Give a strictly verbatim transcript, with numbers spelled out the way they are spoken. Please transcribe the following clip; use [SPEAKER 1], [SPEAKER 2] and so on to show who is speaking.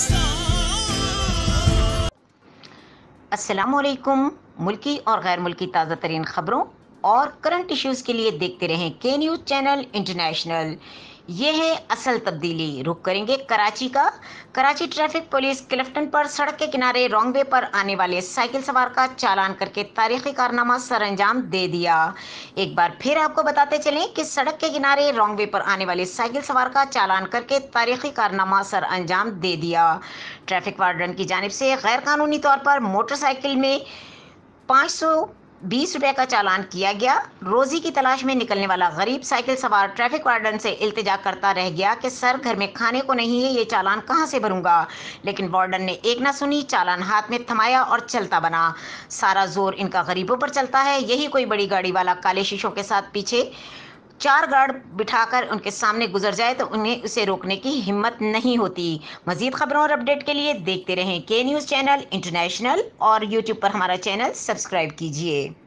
[SPEAKER 1] अस्सलामुअलैकुम। मुल्की और गैर मुल्की ताज़ा तरीन खबरों और करंट इश्यूज़ के लिए देखते रहें के न्यूज़ चैनल इंटरनेशनल। ये है असल तब्दीली। रुख करेंगे कराची का। कराची ट्रैफिक पुलिस क्लिफ्टन पर सड़क के किनारे रॉन्ग वे पर आने वाले साइकिल सवार का चालान करके तारीखी कारनामा सर अंजाम दे दिया। एक बार फिर आपको बताते चलें कि सड़क के किनारे रॉन्ग वे पर आने वाले साइकिल सवार का चालान करके तारीखी कारनामा सर अंजाम दे दिया। ट्रैफिक वार्डन की जानिब से गैर कानूनी तौर पर मोटरसाइकिल में पाँच सौ बीस रुपए का चालान किया गया। रोजी की तलाश में निकलने वाला गरीब साइकिल सवार ट्रैफिक वार्डन से इल्तिजा करता रह गया कि सर घर में खाने को नहीं है, ये चालान कहां से भरूंगा। लेकिन वार्डन ने एक ना सुनी, चालान हाथ में थमाया और चलता बना। सारा जोर इनका गरीबों पर चलता है। यही कोई बड़ी गाड़ी वाला काले शीशों के साथ पीछे चार गार्ड बिठाकर उनके सामने गुजर जाए तो उन्हें उसे रोकने की हिम्मत नहीं होती। मजीद खबरों और अपडेट के लिए देखते रहें के न्यूज़ चैनल इंटरनेशनल और यूट्यूब पर हमारा चैनल सब्सक्राइब कीजिए।